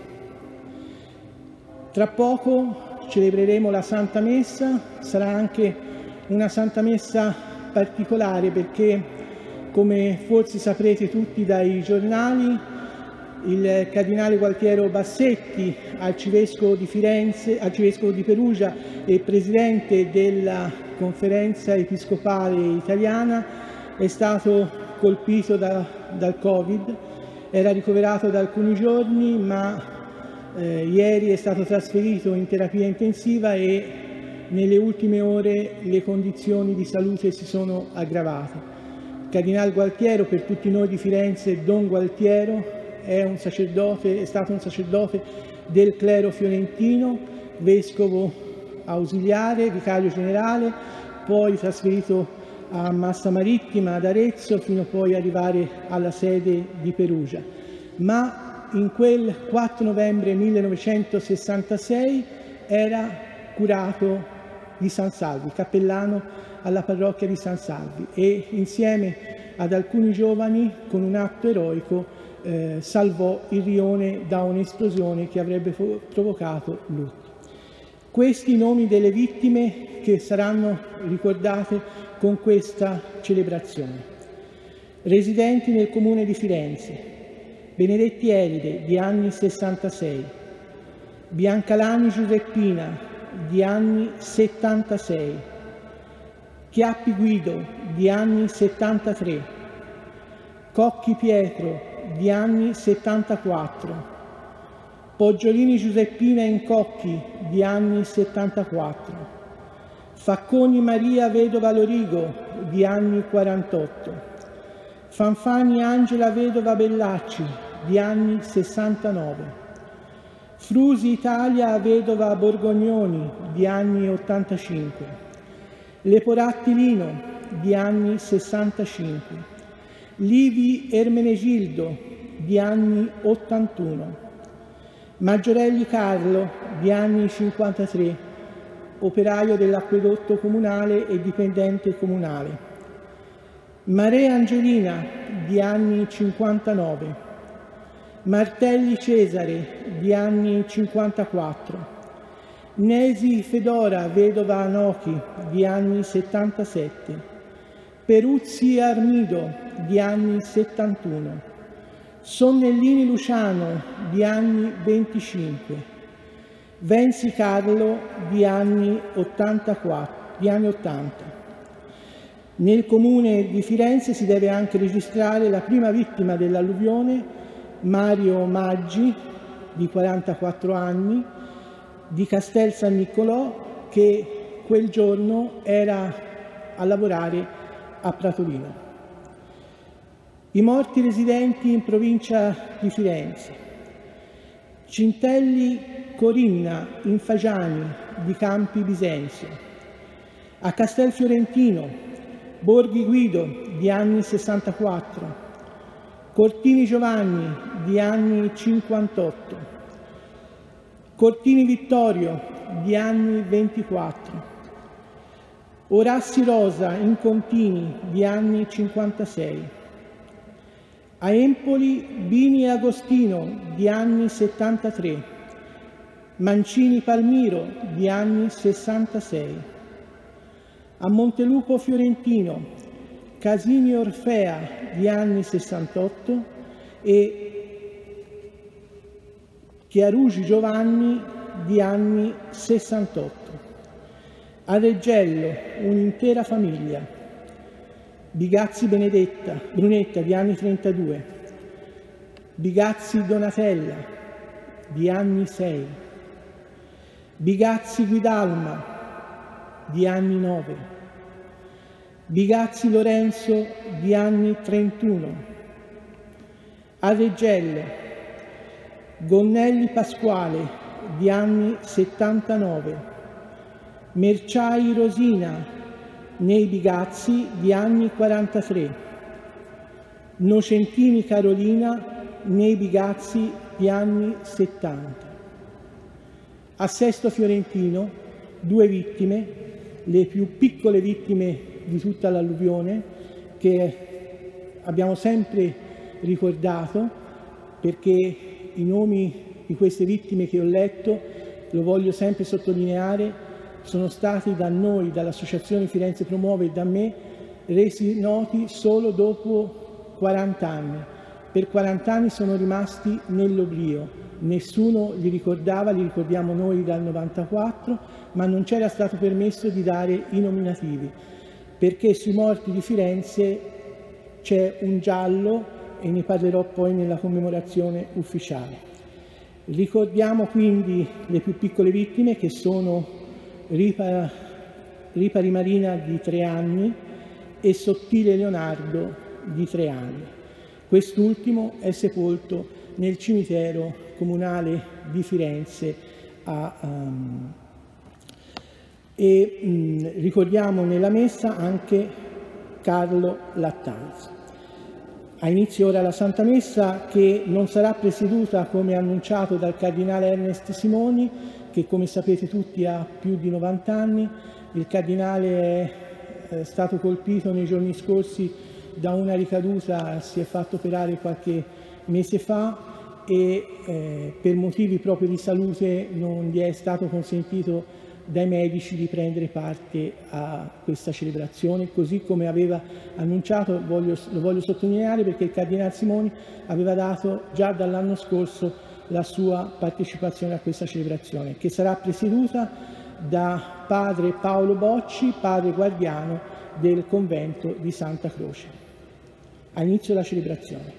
Tra poco celebreremo la Santa Messa, sarà anche una Santa Messa particolare perché, come forse saprete tutti dai giornali, il Cardinale Gualtiero Bassetti, arcivescovo di Firenze, arcivescovo di Perugia e Presidente della Conferenza Episcopale Italiana, è stato colpito dal Covid, era ricoverato da alcuni giorni ma ieri è stato trasferito in terapia intensiva e nelle ultime ore le condizioni di salute si sono aggravate. Il Cardinale Gualtiero, per tutti noi di Firenze, Don Gualtiero, è stato un sacerdote del clero fiorentino, vescovo ausiliare, vicario generale, poi trasferito a Massa Marittima ad Arezzo fino poi ad arrivare alla sede di Perugia. Ma in quel 4 novembre 1966 era curato di San Salvi, cappellano alla parrocchia di San Salvi, e insieme ad alcuni giovani con un atto eroico salvò il rione da un'esplosione che avrebbe provocato lutto. Questi i nomi delle vittime che saranno ricordate con questa celebrazione. residenti nel Comune di Firenze: Benedetti Elide, di anni 66, Biancalani Giuseppina, di anni 76, Chiappi Guido, di anni 73, Cocchi Pietro, di anni 74, Poggiolini Giuseppina Incocchi, di anni 74, Facconi Maria Vedova Lorigo, di anni 48, Fanfani Angela Vedova Bellacci, di anni 69, Frusi Italia Vedova Borgognoni, di anni 85, Leporatti Lino, di anni 65, Livi Ermenegildo, di anni 81, Maggiorelli Carlo, di anni 53, operaio dell'acquedotto comunale e dipendente comunale, Marea Angelina, di anni 59, Martelli Cesare, di anni 54, Nesi Fedora Vedova Anochi, di anni 77, Peruzzi Armido, di anni 71, Sonnellini Luciano, di anni 25, Vensi Carlo, di anni 80. Nel Comune di Firenze si deve anche registrare la prima vittima dell'alluvione, Mario Maggi, di 44 anni, di Castel San Niccolò, che quel giorno era a lavorare a Pratolino. I morti residenti in provincia di Firenze: Cintelli Corinna in Fagiani, di Campi Bisenzio, a Castelfiorentino Borghi Guido, di anni 64, Cortini Giovanni, di anni 58, Cortini Vittorio, di anni 24, Orassi Rosa in Contini, di anni 56, a Empoli Bini Agostino, di anni 73, Mancini Palmiro, di anni 66, a Montelupo Fiorentino Casini Orfea, di anni 68, e Chiarugi Giovanni, di anni 68. A Reggello un'intera famiglia: Bigazzi Brunetta, di anni 32, Bigazzi Donatella, di anni 6, Bigazzi Guidalma, di anni 9, Bigazzi Lorenzo, di anni 31, a Reggello Gonnelli Pasquale, di anni 79, Merciai Rosina nei Bigazzi, di anni 43, Nocentini Carolina nei Bigazzi, di anni 70. A Sesto Fiorentino 2 vittime, le più piccole vittime di tutta l'alluvione, che abbiamo sempre ricordato, perché i nomi di queste vittime che ho letto, lo voglio sempre sottolineare, sono stati da noi, dall'Associazione Firenze Promuove e da me, resi noti solo dopo 40 anni. Per 40 anni sono rimasti nell'oblio, nessuno li ricordava, li ricordiamo noi dal 94, ma non c'era stato permesso di dare i nominativi, perché sui morti di Firenze c'è un giallo e ne parlerò poi nella commemorazione ufficiale. Ricordiamo quindi le più piccole vittime, che sono Ripa Rimarina, di 3 anni, e Sottile Leonardo, di 3 anni. Quest'ultimo è sepolto nel cimitero comunale di Firenze ricordiamo nella messa anche Carlo Lattanzi. Ha inizio ora la Santa Messa, che non sarà presieduta, come annunciato, dal Cardinale Ernest Simoni, che come sapete tutti ha più di 90 anni. Il Cardinale è stato colpito nei giorni scorsi da una ricaduta, si è fatto operare qualche mese fa e per motivi proprio di salute non gli è stato consentito dai medici di prendere parte a questa celebrazione, così come aveva annunciato, lo voglio sottolineare perché il Cardinale Simoni aveva dato già dall'anno scorso la sua partecipazione a questa celebrazione, che sarà presieduta da padre Paolo Bocci, padre guardiano del convento di Santa Croce. A inizio la celebrazione.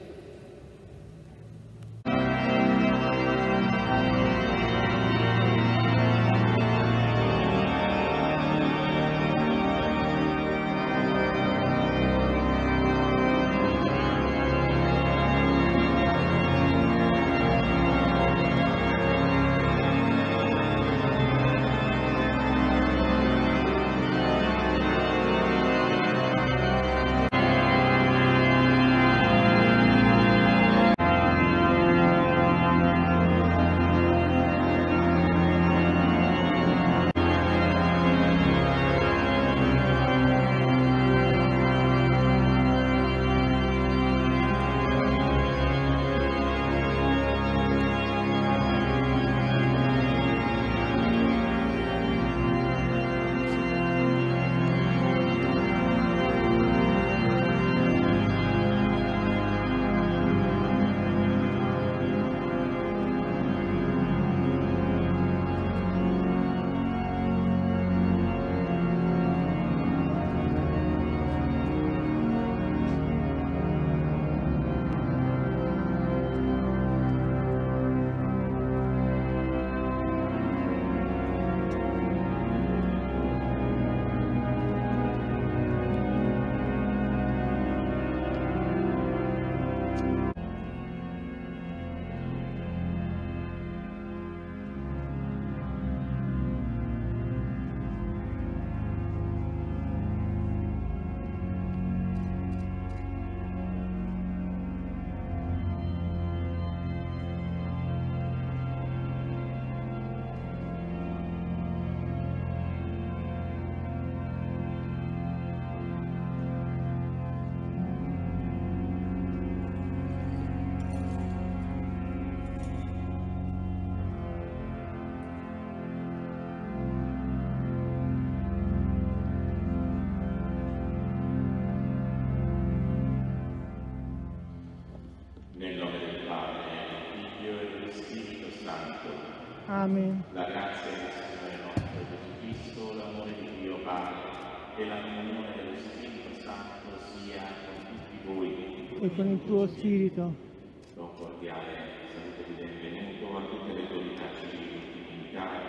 Amen. La grazia del Signore nostro Gesù Cristo, l'amore di Dio Padre e la comunione dello Spirito Santo sia con tutti voi. E con il tuo Spirito. Do un cordiale saluto di benvenuto a tutte le autorità civili e militari.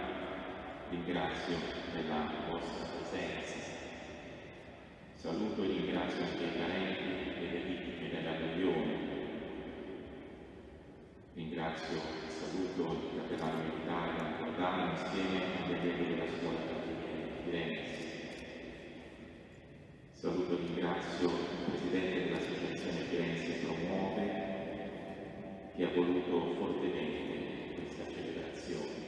Ringrazio della vostra presenza. Saluto e ringrazio anche i parenti e le vittime dell'alluvione. Ringrazio e saluto il capitano militare Giordano insieme agli allievi della scuola di Firenze. Saluto e ringrazio il presidente dell'associazione Firenze Promuove che ha voluto fortemente questa celebrazione.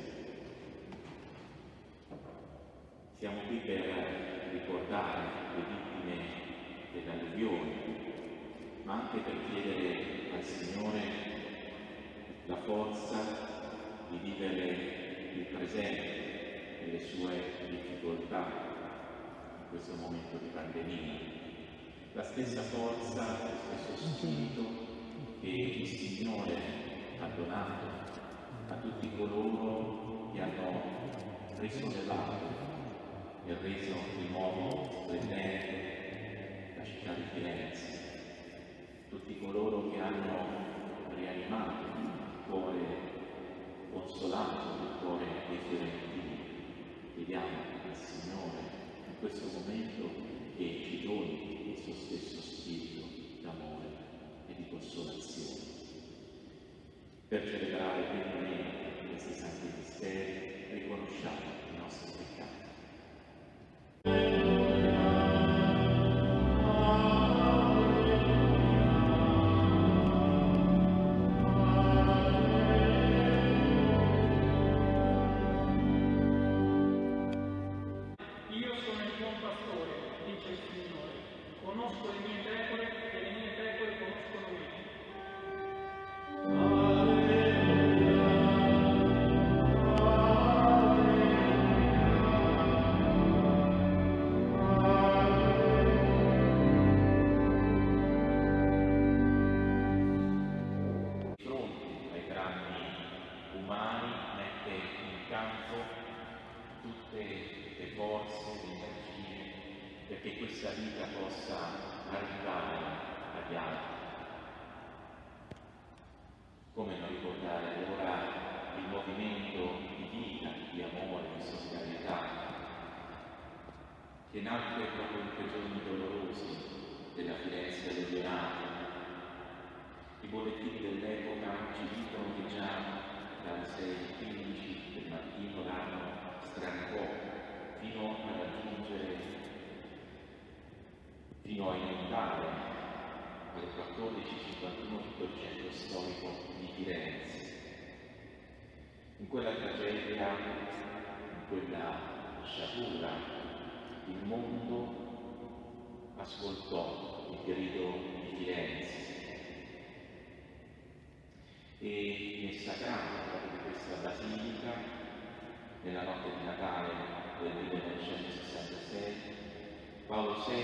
Siamo qui per ricordare le vittime dell'alluvione, ma anche per chiedere al Signore la forza di vivere il presente e le sue difficoltà in questo momento di pandemia. La stessa forza, lo stesso spirito che il Signore ha donato a tutti coloro che hanno risollevato e reso di nuovo splendente la città di Firenze. Tutti coloro che hanno rianimato il cuore consolato, il cuore dei fiorentini. Chiediamo al Signore in questo momento che ci doni il suo stesso spirito d'amore e di consolazione. Per celebrare pienamente questi santi misteri riconosciamo i nostri peccati. fianco tutte le forze, le energie, perché questa vita possa arrivare agli altri. Come non ricordare allora il movimento di vita, di amore, di solidarietà, che nacque proprio in quei giorni dolorosi della Firenze alluvionata. I bollettini dell'epoca ci dicono che già dalle 6:15 del mattino l'anno strancò fino a raggiungere, fino a inondare alle 14:51 tutto il centro storico di Firenze. In quella tragedia, in quella sciagura, il mondo ascoltò il grido di Firenze e nel sacrato proprio di questa basilica, nella notte di Natale del 1966, Paolo VI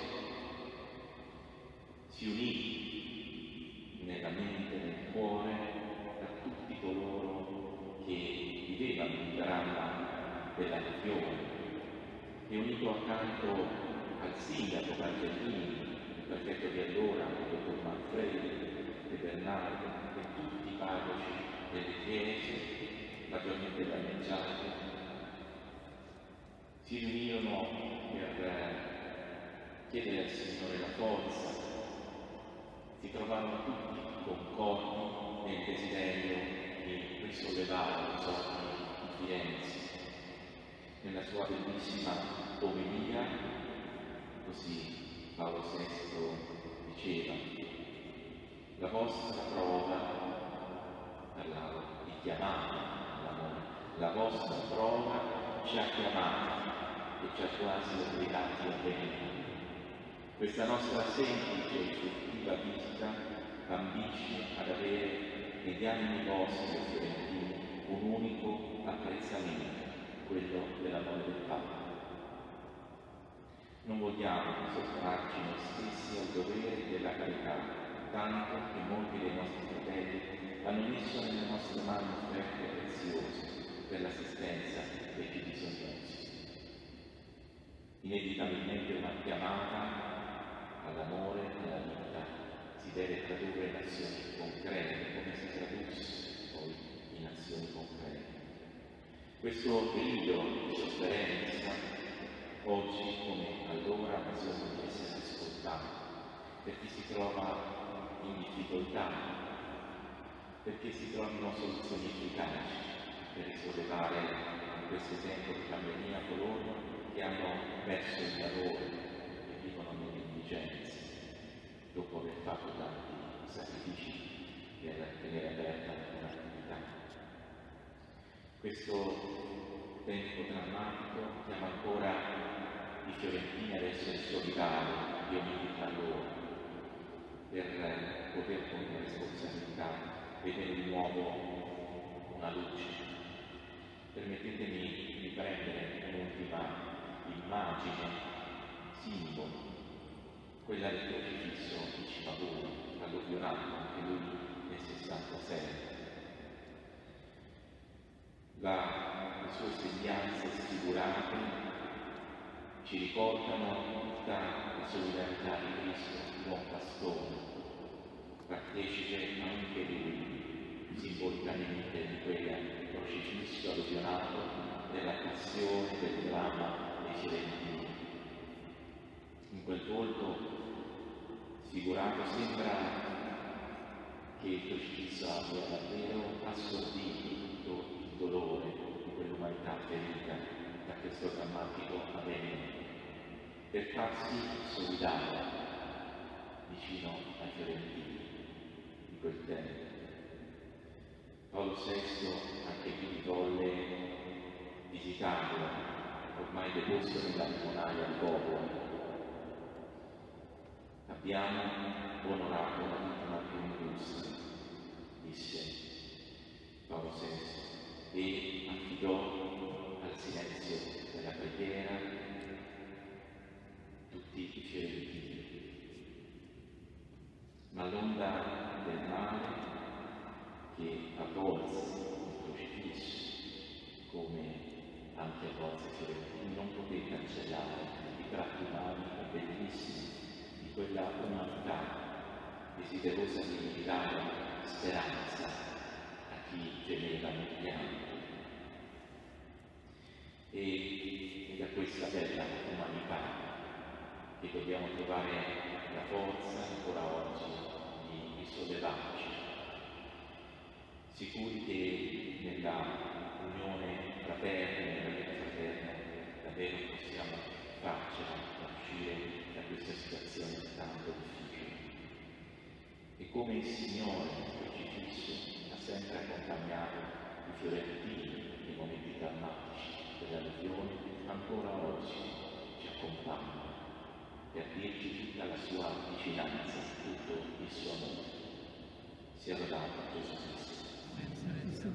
si unì nella mente e nel cuore a tutti coloro che vivevano il dramma dell'alluvione e unito accanto al sindaco Bargellini, il prefetto di allora, il dottor Manfredi, De Bernardo e tutti i parroci delle chiese maggiormente danneggiate, si riunirono per chiedere al Signore la forza. Si trovarono tutti concordi nel desiderio di risollevare i sorti di Firenze. Nella sua bellissima omelia, così Paolo VI diceva: la vostra prova, parlava di chiamata all'amore, la vostra prova ci ha chiamati e ci ha quasi obbligati a venire. Questa nostra semplice e effettiva visita ambisce ad avere negli animi vostri e fiorentini un unico apprezzamento, quello dell'amore del Papa. Non vogliamo sottrarci noi stessi al dovere della carità, tanto che molti dei nostri fratelli hanno messo nelle nostre mani offerte preziose per l'assistenza dei più bisognosi. Inevitabilmente una chiamata all'amore e alla vita si deve tradurre in azioni concrete, come si tradusse poi in azioni concrete. Questo grido di sofferenza oggi come allora ha bisogno di essere ascoltato per chi si trova in difficoltà, perché si trovino soluzioni efficaci per risollevare in questo tempo di pandemia coloro che hanno perso il lavoro e vivono nell'indigenza dopo aver fatto tanti sacrifici per tenere aperta un'attività. Questo tempo drammatico chiama ancora i fiorentini ad essere solidari e uniti tra loro per poter con responsabilità vedere di nuovo una luce. Permettetemi di prendere un'ultima immagine, simbolo, quella del crocifisso di Cimabue, alluvionato anche lui nel 66. Le sue sembianze sfigurate ci ricordano tutta la solidarietà di Cristo, buon pastore, partecipe anche lui simbolicamente di quel crocifisso alluvionato, della passione, del dramma dei fiorentini. In quel volto sfigurato sembra che il crocifisso abbia davvero assorbito tutto il dolore di quell'umanità ferita da questo drammatico avvenimento, per farsi solidale vicino ai fiorentini di quel tempo. Paolo VI anche qui volle visitarlo, ormai deposto nella memoria al popolo. Abbiamo onorato la vittima più ingiusta, disse Paolo VI, e affidò al silenzio della preghiera tutti i fiorentini. Ma l'onda del male che avvolse il crocifisso con amanti ai vostri fiorentini, non potete cancellare i tratti umani e bellissimi di quella umanità desiderosa di dare speranza a chi gemeva nel pianto. Ed è questa bella umanità che dobbiamo trovare la forza ancora oggi di sollevarci, sicuri che nella unione fraterna, nella vita fraterna, davvero possiamo farcela a uscire da questa situazione tanto difficile. E come il Signore crocifisso ha sempre accompagnato i fiorentini nei momenti drammatici dell'alluvione, ancora oggi ci accompagna per dirci tutta la sua vicinanza, tutto il suo amore. Sia lodato Gesù Cristo.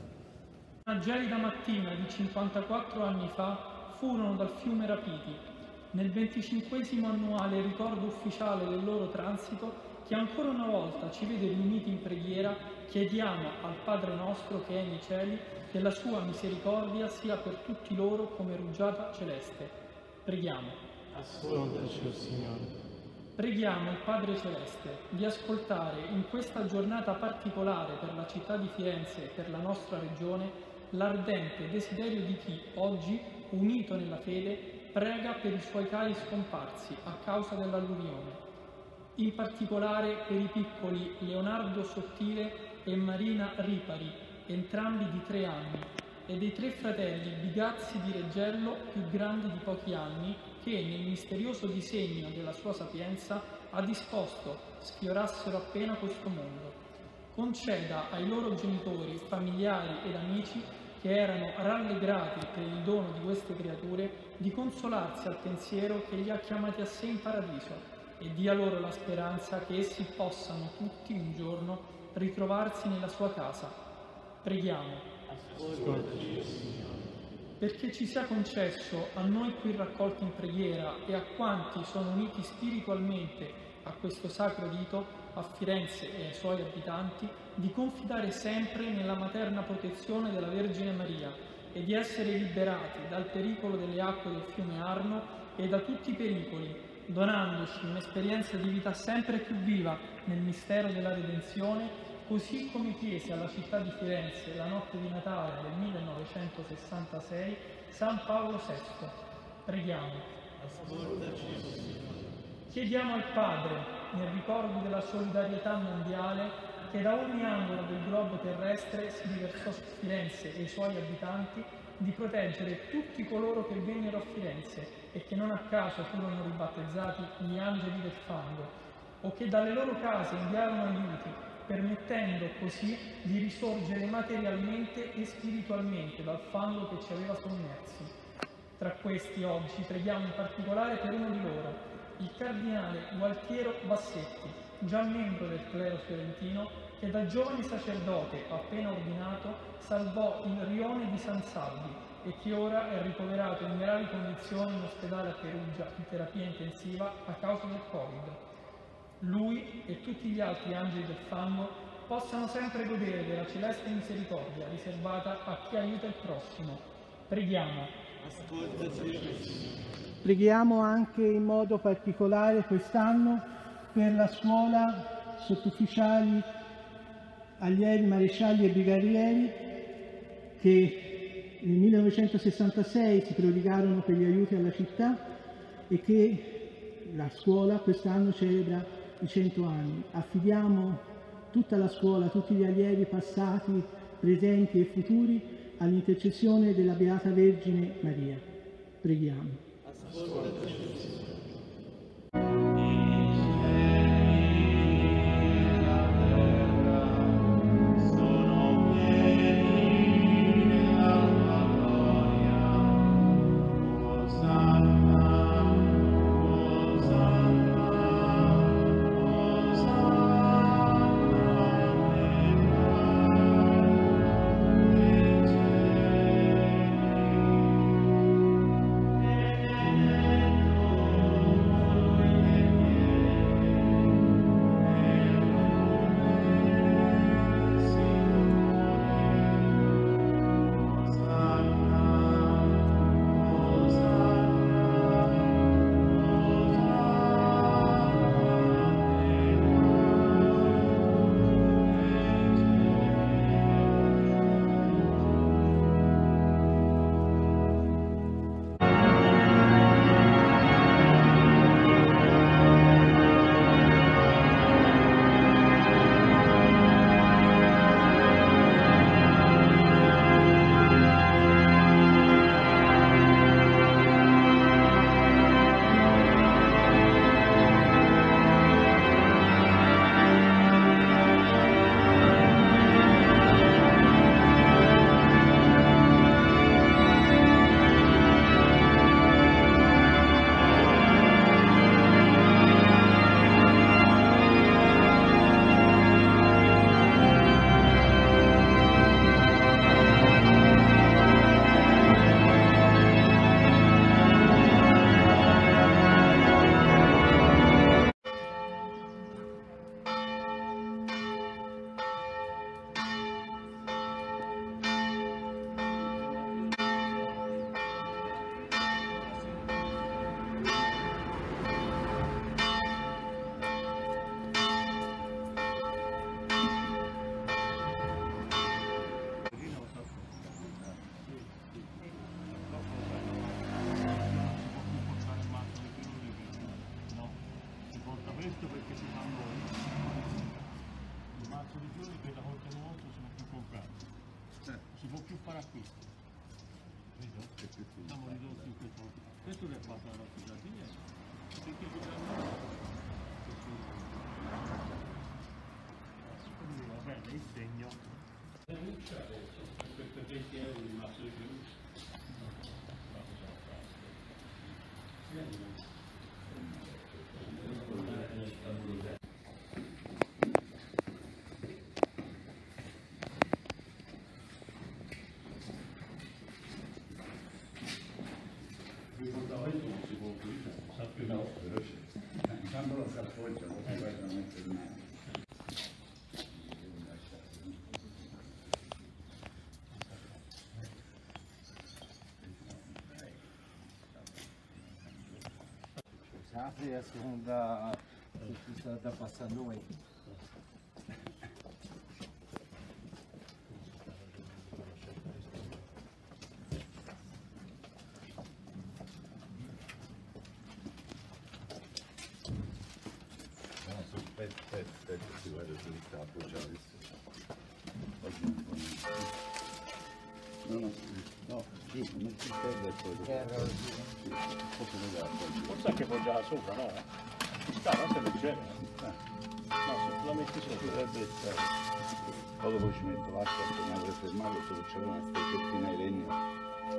Una gelida mattina di 54 anni fa furono dal fiume rapiti. Nel 25° annuale ricordo ufficiale del loro transito, che ancora una volta ci vede riuniti in preghiera, chiediamo al Padre nostro che è nei cieli che la sua misericordia sia per tutti loro come rugiada celeste. Preghiamo. Ascoltaci, o Signore. Preghiamo il Padre Celeste di ascoltare in questa giornata particolare per la città di Firenze e per la nostra regione l'ardente desiderio di chi oggi, unito nella fede, prega per i suoi cari scomparsi a causa dell'alluvione. In particolare per i piccoli Leonardo Sottile e Marina Ripari, entrambi di 3 anni, e dei 3 fratelli Bigazzi di Reggello, più grandi di pochi anni, che nel misterioso disegno della sua sapienza ha disposto sfiorassero appena questo mondo. Conceda ai loro genitori, familiari ed amici che erano rallegrati per il dono di queste creature di consolarsi al pensiero che li ha chiamati a sé in paradiso e dia loro la speranza che essi possano tutti un giorno ritrovarsi nella sua casa. Preghiamo. Ascoltaci, Signore. Perché ci sia concesso a noi qui raccolti in preghiera e a quanti sono uniti spiritualmente a questo sacro rito, a Firenze e ai suoi abitanti, di confidare sempre nella materna protezione della Vergine Maria e di essere liberati dal pericolo delle acque del fiume Arno e da tutti i pericoli, donandoci un'esperienza di vita sempre più viva nel mistero della redenzione, così come chiese alla città di Firenze la notte di Natale del 1966 San Paolo VI. Preghiamo. Ascoltaci, Signore. Chiediamo al Padre, nel ricordo della solidarietà mondiale che da ogni angolo del globo terrestre si riversò su Firenze e i suoi abitanti, di proteggere tutti coloro che vennero a Firenze e che non a caso furono ribattezzati gli angeli del fango, o che dalle loro case inviarono aiuti, permettendo così di risorgere materialmente e spiritualmente dal fango che ci aveva sommersi. Tra questi oggi preghiamo in particolare per uno di loro, il cardinale Gualtiero Bassetti, già membro del clero fiorentino, che da giovane sacerdote appena ordinato salvò il rione di San Salvi e che ora è ricoverato in gravi condizioni in ospedale a Perugia in terapia intensiva a causa del Covid. Lui e tutti gli altri angeli del fango possano sempre godere della celeste misericordia riservata a chi aiuta il prossimo. Preghiamo. Preghiamo anche in modo particolare quest'anno per la scuola sottufficiali, allievi, marescialli e brigadieri che nel 1966 si prodigarono per gli aiuti alla città e che la scuola quest'anno celebra i 100 anni. Affidiamo tutta la scuola, tutti gli allievi passati, presenti e futuri all'intercessione della Beata Vergine Maria. Preghiamo. Questo che ha fatto la nostra giardiniera. Perché giocare? Quindi va bene, il segno. Per 20 euro di mazzo di più. Quando lo si appoggia, lo si guarda mettere in mano. Si apre a seconda che ci sta da passare noi. Aspetta, si guarda se sta appoggiato. Oggi un po' no, giù, come si perde e poi Forse anche poggiava sopra, no? Ci sta, non è leggero. No, se tu la metti sopra potrebbe stare. Poi dopo ci metto l'acqua per non fermarlo, solo c'è una stecchettina di legno.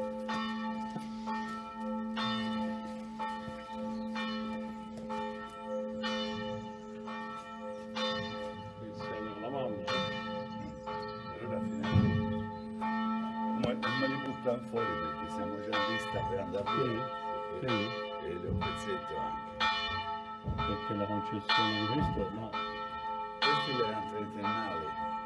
Fuori perché siamo già in vista per andare via e le ho pezzetto anche perché la concessione di questo no, questi erano trentennali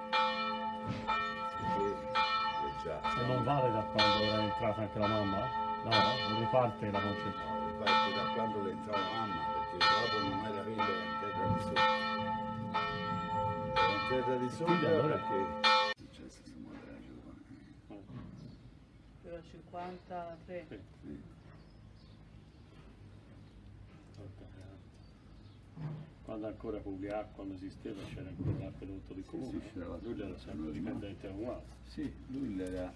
e non vale da quando era entrata anche la mamma? No, non riparte la concessione, no, riparte da quando le entrava la mamma perché dopo non era villa, era in terra di sopra, era in terra di sopra allora... perché però 53 sì. Quando ancora Pugliacqua non esisteva c'era ancora l'acquedotto di comune, sì, lui era sempre dipendente uguale. Sì, lui era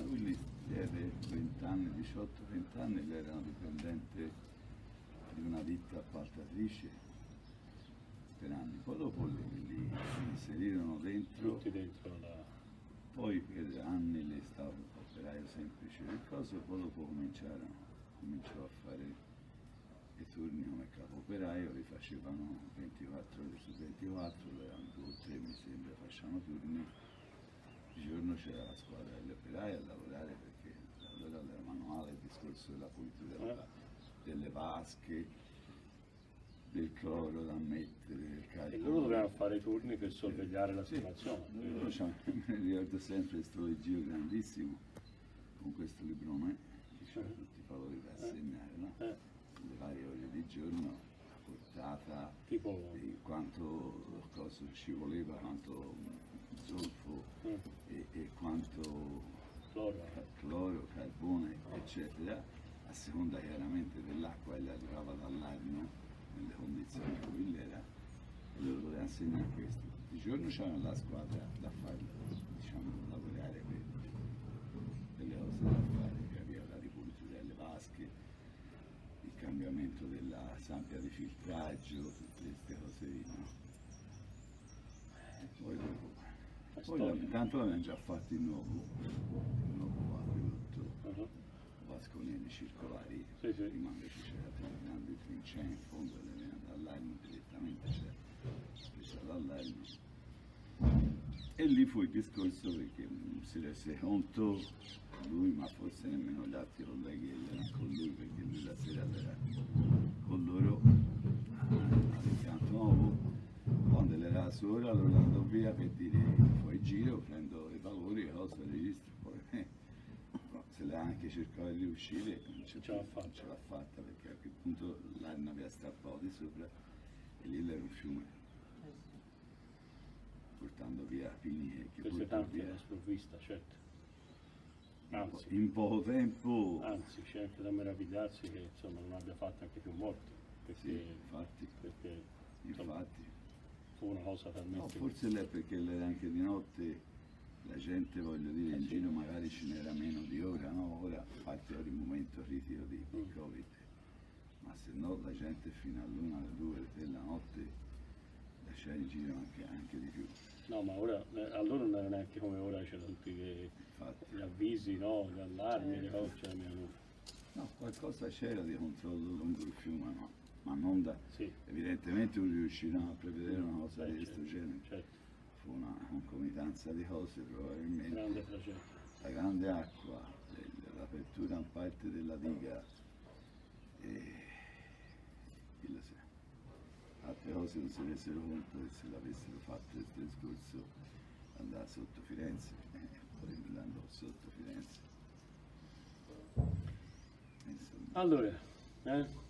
20 anni, 18-20 anni, lui era un dipendente di una ditta appaltatrice per anni, poi dopo li inserirono dentro, tutti dentro la... poi per anni lì stava operaio semplice del coso e poi dopo cominciò a fare i turni come capo operaio, li facevano 24 ore su 24, erano 2 o 3 mi sembra, facevano turni, di giorno c'era la squadra degli operai a lavorare perché allora era manuale il discorso della pulitura delle vasche, del cloro da mettere, del carico. E loro dovevano fare i turni per sorvegliare la situazione. Mi ricordo sempre questo leggio grandissimo con questo librone che c'era tutti i valori da assegnare, no? Le varie ore di giorno, la portata, tipo quanto cosa ci voleva, quanto zolfo e quanto cloro, carbone, eccetera, a seconda chiaramente dell'acqua che arrivava dall'Arno nelle condizioni in cui era, e loro dovevano assegnare questo. Di giorno c'erano la squadra da fare, diciamo, lavorare per le cose da fare, che aveva la ripulitura delle vasche, il cambiamento della sabbia di filtraggio, tutte queste cose lì, no? Poi dopo, tanto l'abbiamo già fatto il nuovo acquedotto Vasconelli circolari, prima invece c'era delle grandi trincee in fondo, le venivano dall'Arno direttamente, c'era presa dall'Arno. E lì fu il discorso perché si rese conto lui, ma forse nemmeno gli altri colleghi erano con lui, perché lui la sera era con loro all'impianto nuovo, quando era da sola allora andò via per dire poi giro, prendo i valori, cose, registro, poi se l'ha anche cercato di riuscire non ce l'ha fatta perché a quel punto l'Arno aveva strappato di sopra e lì era un fiume, portando via Pini che queste tanti alla sprovvista, certo. Anzi, in poco tempo. Anzi, c'è anche da meravigliarsi che insomma non abbia fatto anche più morti. Perché, sì, infatti. Infatti. Fu una cosa talmente. No, forse lei perché era anche di notte, la gente, voglio dire, in giro magari ce n'era meno di ora, no? Ora, a parte ora i momenti momento critico di Covid, ma se no la gente fino all'1, alle 2 della notte c'è in giro anche di più. No, ma ora allora non era neanche come ora, c'erano tutti gli avvisi, no? Gli allarmi, le cose, cioè, no, qualcosa c'era di controllo lungo il fiume, no? Ma non da... Sì. Evidentemente non riuscirono a prevedere una cosa di questo genere. Certo. Fu una concomitanza di cose probabilmente. Grande tragedia. La grande acqua, l'apertura in parte della diga e chi lo sa. Altre cose non si resero conto che se l'avessero fatto il discorso andava sotto Firenze, poi andò sotto Firenze. Insomma. Allora,